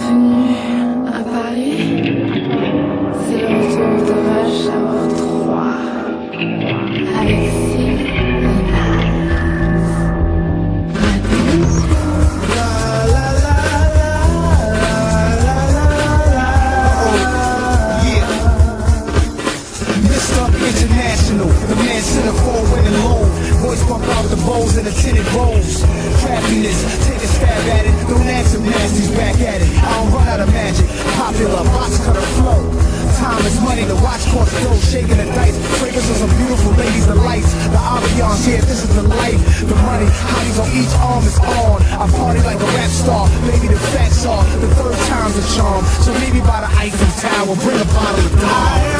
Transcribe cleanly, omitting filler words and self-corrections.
Bienvenue à Paris, c'est le retour de Rush Hour 3 avec Sid et Nas. Mr. International, the man center for winning low. Voice bump out the bowls and the tinted bowls. Craftiness, take a stab at it. Don't ask him nasty's back at it. I don't run out of magic. Popular, box cutter flow. Time is money, the watch cost dough, shaking the dice. Fragrances of beautiful ladies, the lights, the ambiance here, this is the life. The money, hotties on each arm is on. I party like a rap star, maybe the facts are. The third time's a charm, so maybe by the Eiffel Tower, bring a bottle of Dye.